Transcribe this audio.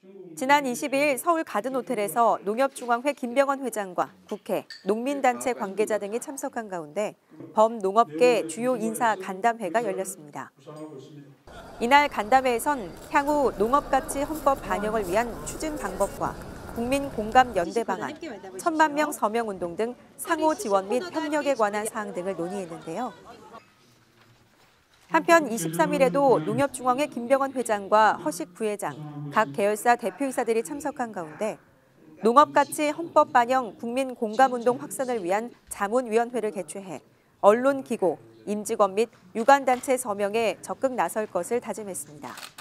지난 22일 서울 가든호텔에서 농협중앙회 김병원 회장과 국회, 농민단체 관계자 등이 참석한 가운데 범농업계 주요 인사 간담회가 열렸습니다. 이날 간담회에선 향후 농업가치 헌법 반영을 위한 추진 방법과 국민 공감 연대 방안, 1,000만 명 서명 운동 등 상호 지원 및 협력에 관한 사항 등을 논의했는데요. 한편 23일에도 농협중앙회 김병원 회장과 허식 부회장, 각 계열사 대표이사들이 참석한 가운데 농업가치 헌법 반영 국민 공감운동 확산을 위한 자문위원회를 개최해 언론 기고, 임직원 및 유관단체 서명에 적극 나설 것을 다짐했습니다.